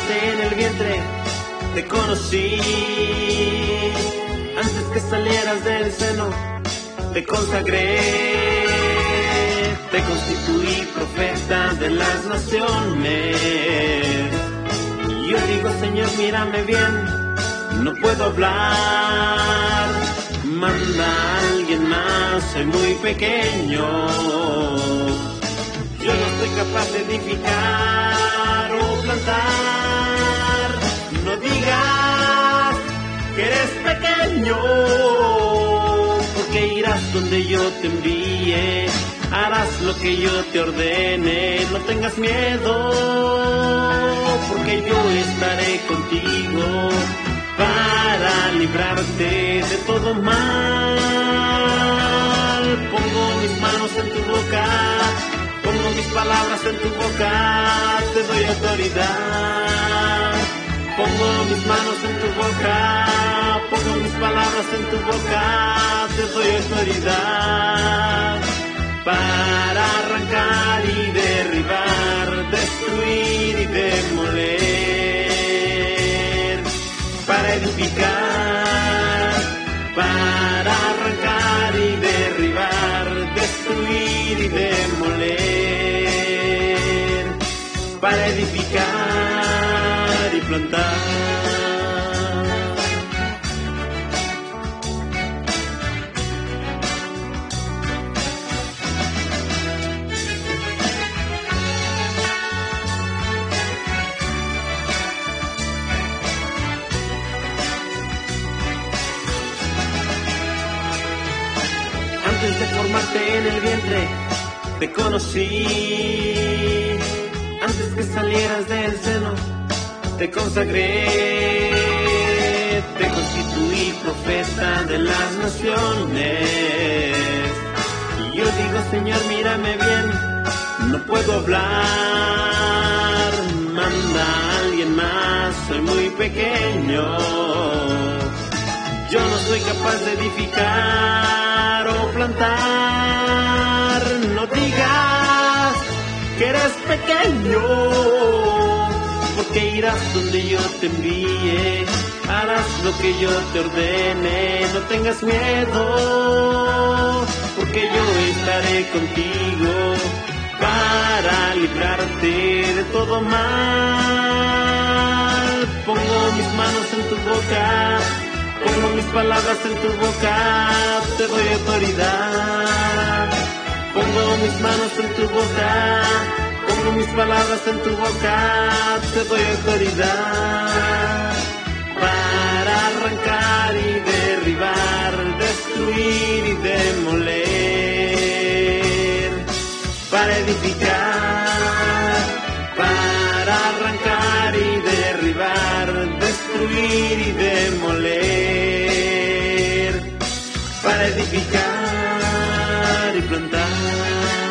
formarte en el vientre te conocí. Antes que salieras del seno te consagré, te constituí profeta de las naciones. Y yo digo, Señor, mírame bien, no puedo hablar, manda a alguien más, soy muy pequeño. Yo no soy capaz de edificar o plantar, no digas que eres pequeño, porque irás donde yo te envíe, harás lo que yo te ordene, no tengas miedo, porque yo estaré contigo para librarte de todo mal. Pongo mis manos en tu boca, pongo mis palabras en tu boca, te doy autoridad. Pongo mis manos en tu boca, pongo mis palabras en tu boca, te doy autoridad para arrancar y derribar, destruir y demoler, para edificar, para arrancar y derribar, destruir y demoler, para edificar y plantar. Antes de formarte en el vientre te conocí, antes que salieras del seno te consagré, te constituí profeta de las naciones. Y yo digo, Señor, mírame bien, no puedo hablar, manda a alguien más, soy muy pequeño. Yo no soy capaz de edificar o plantar, no digas que eres pequeño, porque irás donde yo te envíe, harás lo que yo te ordene, no tengas miedo, porque yo estaré contigo para librarte de todo mal. Pongo mis manos en tu boca, pongo mis palabras en tu boca, te doy autoridad. Pongo mis manos en tu boca, pongo mis palabras en tu boca, te doy autoridad para arrancar y derribar, destruir y demoler, para edificar, para arrancar y derribar, destruir y demoler, para edificar y plantar.